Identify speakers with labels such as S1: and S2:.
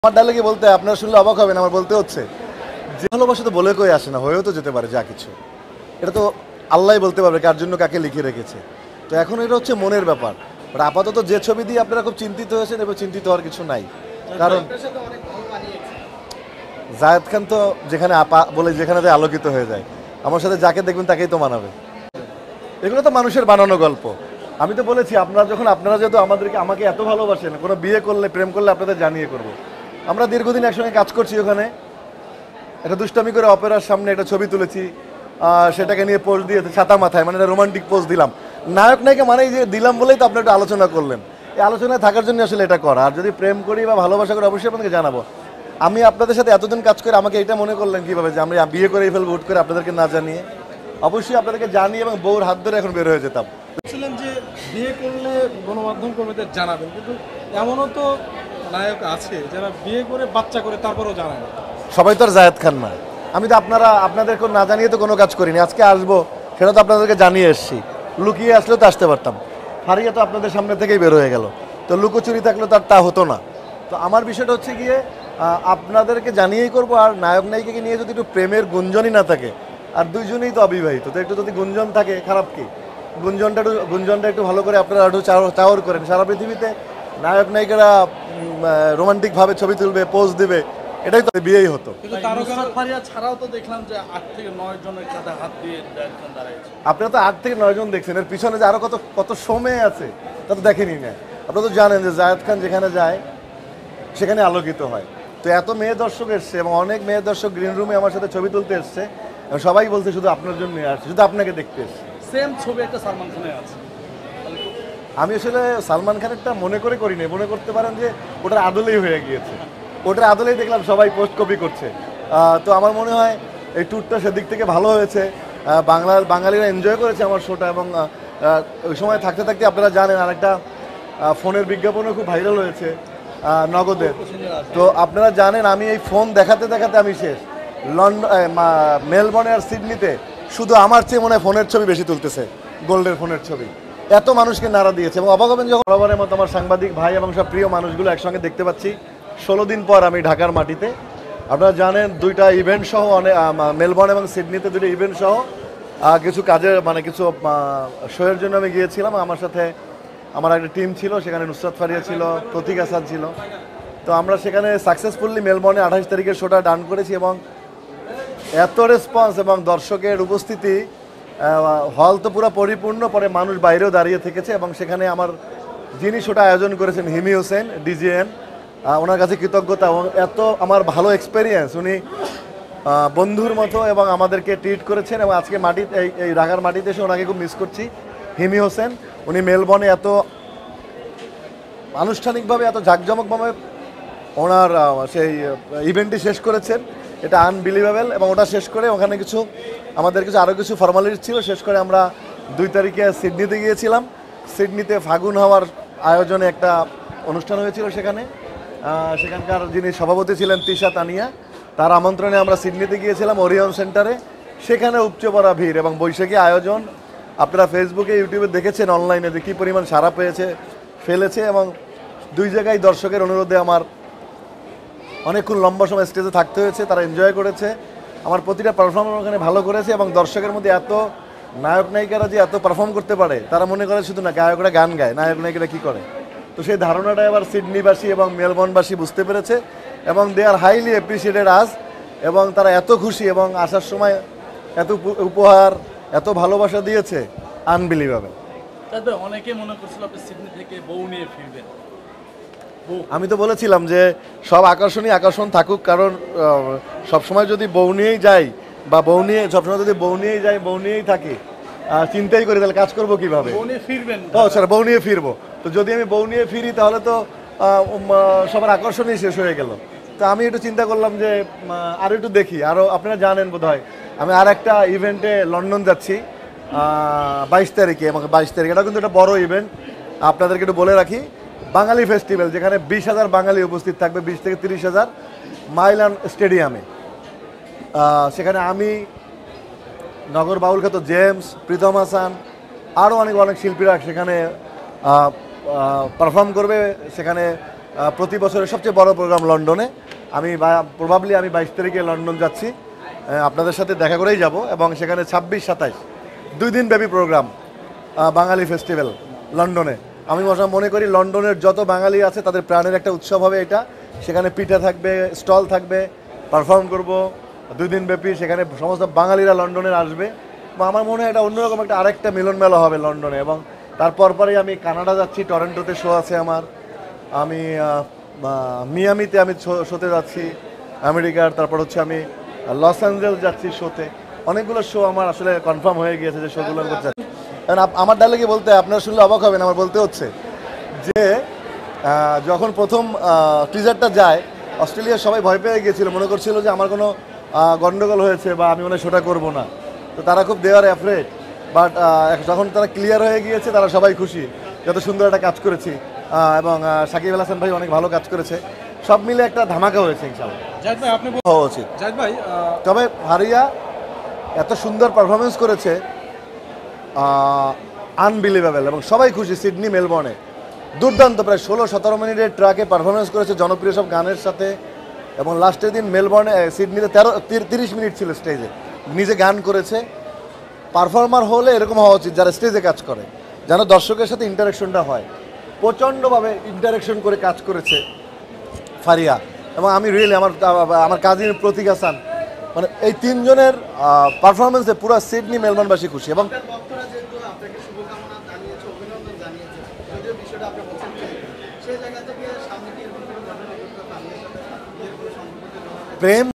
S1: আমার ডায়লগে বলতে আপনারা শুনলে অবাক হবেন, আমার বলতে হচ্ছে যে ভালোবাসা তো বলে কই আসে না, হয়েও তো যেতে পারে যা কিছু। এটা তো আল্লাহই বলতে পারবে কার জন্য কাকে লিখে রেখেছে। তো এখন এটা হচ্ছে মনের ব্যাপার। বাট আপাতত যে ছবি দিয়ে আপনারা খুব চিন্তিত হয়েছেন, এবং চিন্তিত হওয়ার কিছু নাই। কারণ জায়েদ খান তো যেখানে আপা বলে যেখানে আলোকিত হয়ে যায়, আমার সাথে যাকে দেখবেন তাকেই তো মানাবে। এগুলো তো মানুষের বানানো গল্প। আমি তো বলেছি আপনারা যেহেতু আমাকে এত ভালোবাসেন, কোনো বিয়ে করলে প্রেম করলে আপনাদের জানিয়ে করব। আমরা দীর্ঘদিন একসঙ্গে কাজ করছি, ওখানে একটা দুষ্টামি করে অপেরার সামনে একটা ছবি তুলেছি, সেটাকে নিয়ে পোস্ট দিয়ে ছাতা মাথায়, মানে একটা রোমান্টিক পোস্ট দিলাম। নায়ক নায়িকা মানে যে দিলাম বলেই তো আপনি একটা আলোচনা করলেন। এই আলোচনায় থাকার জন্য আসলে এটা করা। আর যদি প্রেম করি বা ভালোবাসা করি অবশ্যই আপনাকে জানাবো। আমি আপনাদের সাথে এতদিন কাজ করে আমাকে এটা মনে করলেন কীভাবে যে আমি বিয়ে করেই ফেলবো হুট করে আপনাদেরকে না জানিয়ে? অবশ্যই আপনাদেরকে জানিয়ে এবং বউর হাত ধরে এখন বের হয়ে যেতাম।
S2: বলছিলেন যে বিয়ে করলে গণমাধ্যম কর্মীদের জানাবেন, কিন্তু এমনও তো নায়ক আছে যারা বিয়ে করে বাচ্চা করে তারপরেও জানায় না।
S1: সবাই তো আর জায়েদ খান না। আমি তো আপনাদেরকে না জানিয়ে তো কোনো কাজ করিনি। আজকে আসবো সেটা তো আপনাদেরকে জানিয়ে এসেছি। লুকিয়ে আসলেও তো আসতে পারতাম, হারিয়ে তো আপনাদের সামনে থেকেই বের হয়ে গেল। তো লুকোচুরি থাকলে তো আর তা হতো না। তো আমার বিষয়টা হচ্ছে গিয়ে আপনাদেরকে জানিয়েই করবো। আর নায়ক নায়িকাকে নিয়ে যদি একটু প্রেমের গুঞ্জনই না থাকে, আর দুইজনেই তো অবিবাহিত, তো একটু যদি গুঞ্জন থাকে খারাপ কি? গুঞ্জনটা একটু ভালো করে আপনারা একটু চাওয়ার করেন। সারা পৃথিবীতে নায়ক নায়িকারা রোমান্টিকভাবে ছবি তুলবে, পোজ দেবে, এটাই তো বিয়েই হতো।
S2: কিন্তু তারকা ফারিয়া ছাড়াও তো দেখলাম যে 8 থেকে 9 জনের কাঁধে হাত দিয়ে একজন দাঁড়াইছে।
S1: আপনারা তো 8 থেকে 9 জন দেখছেন, এর পিছনে যে আরো কত সময় আছে তা তো দেখেনি না। আপনারা তো জানেন যে জায়েদ খান যেখানে যায় সেখানে আলোকিত হয়। তো এত মেয়ে দর্শক এসছে এবং অনেক মেয়ে দর্শক গ্রিন রুমে আমার সাথে ছবি তুলতে এসছে, এবং সবাই বলছে শুধু আপনার জন্য আসছে, শুধু আপনাকে দেখতে এসছে।
S2: সেম ছবি একটা সালমান খানের আছে।
S1: আমি আসলে সালমান খানেরটা মনে করে করিনি, মনে করতে পারেন যে ওটার আদলেই হয়ে গিয়েছে। ওটার আদলেই দেখলাম সবাই পোস্ট কপি করছে। তো আমার মনে হয় এই ট্যুরটা সেদিক থেকে ভালো হয়েছে। বাঙালিরা এনজয় করেছে আমার শোটা। এবং ওই সময় থাকতে থাকতে আপনারা জানেন আরেকটা ফোনের বিজ্ঞাপনও খুব ভাইরাল হয়েছে নগদের। তো আপনারা জানেন আমি এই ফোন দেখাতে দেখাতে আমি শেষ। মেলবোর্নে আর সিডনিতে শুধু আমার চেয়ে মনে হয় ফোনের ছবি বেশি তুলতেছে, গোল্ডের ফোনের ছবি। এত মানুষকে নাড়া দিয়েছে এবং অবাক হবেন যখন বরাবরের মতো আমার সাংবাদিক ভাই এবং সব প্রিয় মানুষগুলো একসঙ্গে দেখতে পাচ্ছি 16 দিন পর আমি ঢাকার মাটিতে। আপনারা জানেন দুইটা ইভেন্ট সহ, মেলবোর্ন এবং সিডনিতে দুটো ইভেন্ট সহ কিছু কাজের কিছু শোয়ের জন্য আমি গিয়েছিলাম। আমার সাথে আমার একটা টিম ছিল, সেখানে নুসরাত ফারিয়া ছিল, প্রতীক আসাদ ছিল। তো আমরা সেখানে সাকসেসফুলি মেলবোর্নে 28 তারিখের শোটা ডান করেছি এবং এত রেসপন্স এবং দর্শকের উপস্থিতি, হল তো পুরো পরিপূর্ণ। পরে মানুষ বাইরেও দাঁড়িয়ে থেকেছে এবং সেখানে আমার যিনি শোটা আয়োজন করেছেন হিমি হোসেন ডিজিএন, ওনার কাছে কৃতজ্ঞতা। এবং এত আমার ভালো এক্সপেরিয়েন্স, উনি বন্ধুর মতো এবং আমাদেরকে ট্রিট করেছেন। এবং আজকে এই ঢাকার মাটিতে এসে ওনাকে খুব মিস করছি। হিমি হোসেন উনি মেলবোর্নে এত আনুষ্ঠানিকভাবে এত জাঁকজমকভাবে ওনার সেই ইভেন্টটি শেষ করেছেন, এটা আনবিলিভেবল। এবং ওটা শেষ করে ওখানে আমাদের আরও কিছু ফর্মালিটি ছিল, শেষ করে আমরা 2 তারিখে সিডনিতে গিয়েছিলাম। সিডনিতে ফাগুন হওয়ার আয়োজনে একটা অনুষ্ঠান হয়েছিল, সেখানকার যিনি সভাপতি ছিলেন তিশা তানিয়া, তার আমন্ত্রণে আমরা সিডনিতে গিয়েছিলাম ওরিয়ন সেন্টারে। সেখানে উপচে পড়া ভিড় এবং বৈশাখী আয়োজন। আপনারা ফেসবুকে ইউটিউবে দেখেছেন অনলাইনে যে কী পরিমাণ সাড়া ফেলেছে। এবং 2 জায়গায় দর্শকের অনুরোধে আমার অনেকক্ষণ লম্বা সময় স্টেজে থাকতে হয়েছে, তারা এনজয় করেছে। আমার প্রতিটা পারফর্মার ওখানে ভালো করেছে এবং দর্শকের মধ্যে এত নায়ক নায়িকারা যে এত পারফর্ম করতে পারে, তারা মনে করে শুধু না গায়করা গান গায়, নায়ক নায়িকারা কী করে। তো সেই ধারণাটা এবার সিডনিবাসী এবং মেলবোর্নবাসী বুঝতে পেরেছে এবং দে আর হাইলি অ্যাপ্রিসিয়েটেড আজ। এবং তারা এত খুশি এবং আসার সময় এত উপহার, এত ভালোবাসা দিয়েছে, আনবিলিভেবল।
S2: তবে অনেকে মনে করছিল আপনি সিডনি থেকে বউ নিয়ে ফিরবেন।
S1: আমি তো বলেছিলাম যে সব আকর্ষণ থাকুক, কারণ সবসময় যদি বউ নিয়েই যাই বা সবসময় যদি বউ নিয়েই থাকি, চিন্তাই করি তাহলে কাজ করবো কীভাবে?
S2: বউ নিয়ে ফিরবেন?
S1: বউ নিয়ে ফিরবো। তো যদি আমি বউ নিয়ে ফিরি তাহলে তো সবার আকর্ষণই শেষ হয়ে গেল। তো আমি একটু চিন্তা করলাম যে আরও একটু দেখি। আরও আপনারা জানেন বোধহয় আমি আর একটা ইভেন্টে লন্ডন যাচ্ছি 22 তারিখে। এবং 22 তারিখ এটা কিন্তু একটা বড় ইভেন্ট, আপনাদেরকে একটু বলে রাখি। বাঙালি ফেস্টিভ্যাল, যেখানে 20,000 বাঙালি উপস্থিত থাকবে, 20 থেকে 30,000 মাইলান স্টেডিয়ামে। সেখানে আমি, নগর বাউল খ্যাত জেমস, প্রীতম হাসান, আরও অনেক শিল্পীরা সেখানে পারফর্ম করবে। সেখানে প্রতি বছরের সবচেয়ে বড় প্রোগ্রাম লন্ডনে। আমি প্রবাবলি আমি 22 তারিখে লন্ডন যাচ্ছি, আপনাদের সাথে দেখা করেই যাব, এবং সেখানে 26-27 2 দিন ব্যাপী প্রোগ্রাম বাঙালি ফেস্টিভ্যাল লন্ডনে। আমি মনে করি লন্ডনের যত বাঙালি আছে তাদের প্রাণের একটা উৎসব হবে এটা। সেখানে পিঠা থাকবে, স্টল থাকবে, পারফর্ম করব 2 দিন ব্যাপী, সেখানে সমস্ত বাঙালিরা লন্ডনের আসবে। আমার মনে হয় এটা অন্যরকম একটা আরেকটা মিলন মেলা হবে লন্ডনে। এবং তারপর পরেই আমি কানাডা যাচ্ছি, টরন্টোতে শো আছে আমার, আমি মিয়ামিতে আমি শোতে যাচ্ছি আমেরিকার, তারপর হচ্ছে আমি লস অ্যাঞ্জেলস যাচ্ছি শোতে। অনেকগুলো শো আমার আসলে কনফার্ম হয়ে গিয়েছে যে শোগুলো করতে। কারণ আমার ডায়লগে বলতে আপনারা শুনলে অবাক হবেন, আমার বলতে হচ্ছে যে যখন প্রথম টিজারটা যায় অস্ট্রেলিয়ার সবাই ভয় পেয়ে গিয়েছিল, মনে করছিল যে আমার কোনো গন্ডগোল হয়েছে বা আমি মনে হয় শোটা করবো না। তো তারা খুব দেওয়ার অ্যাফ্রেড, বাট যখন তারা ক্লিয়ার হয়ে গিয়েছে তারা সবাই খুশি যত সুন্দর একটা কাজ করেছি, এবং সাকিব আল হাসান ভাই অনেক ভালো কাজ করেছে। সব মিলে একটা ধামাকা হয়েছে ইনশাআল্লাহ।
S2: জাহিদ ভাই আপনি
S1: হওয়া উচিত।
S2: জাহিদ ভাই
S1: তবে হারিয়া এত সুন্দর পারফরমেন্স করেছে, আনবিলিভেবল, এবং সবাই খুশি। সিডনি মেলবোর্নে দুর্দান্ত প্রায় 16-17 মিনিটের ট্র্যাকে পারফরমেন্স করেছে জনপ্রিয় সব গানের সাথে। এবং লাস্টের দিন মেলবোর্নে সিডনিতে 30 মিনিট ছিল স্টেজে, নিজে গান করেছে। পারফর্মার হলে এরকম হওয়া উচিত যারা স্টেজে কাজ করে, যেন দর্শকের সাথে ইন্টারাকশনটা হয়। প্রচণ্ডভাবে ইন্টারাকশন করে কাজ করেছে ফারিয়া। এবং আমি রিয়েলি আমার কাজিন প্রতীক হাসান, মানে এই 3 জনের পারফরমেন্সে পুরো সিডনি মেলবোর্নবাসী খুশি। এবং প্রেম